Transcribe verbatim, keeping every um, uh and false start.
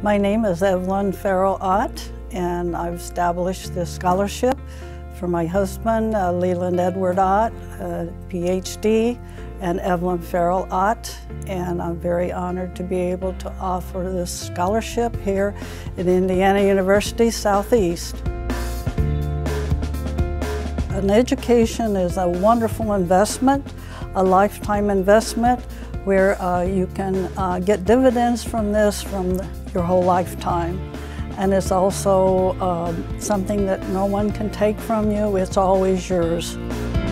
My name is Evelyn Ott, and I've established this scholarship for my husband, uh, Leland Edward Ott, uh, P H D, and Evelyn Ott, and I'm very honored to be able to offer this scholarship here at Indiana University Southeast. An education is a wonderful investment, a lifetime investment, where uh, you can uh, get dividends from this from the, your whole lifetime. And it's also um, something that no one can take from you. It's always yours.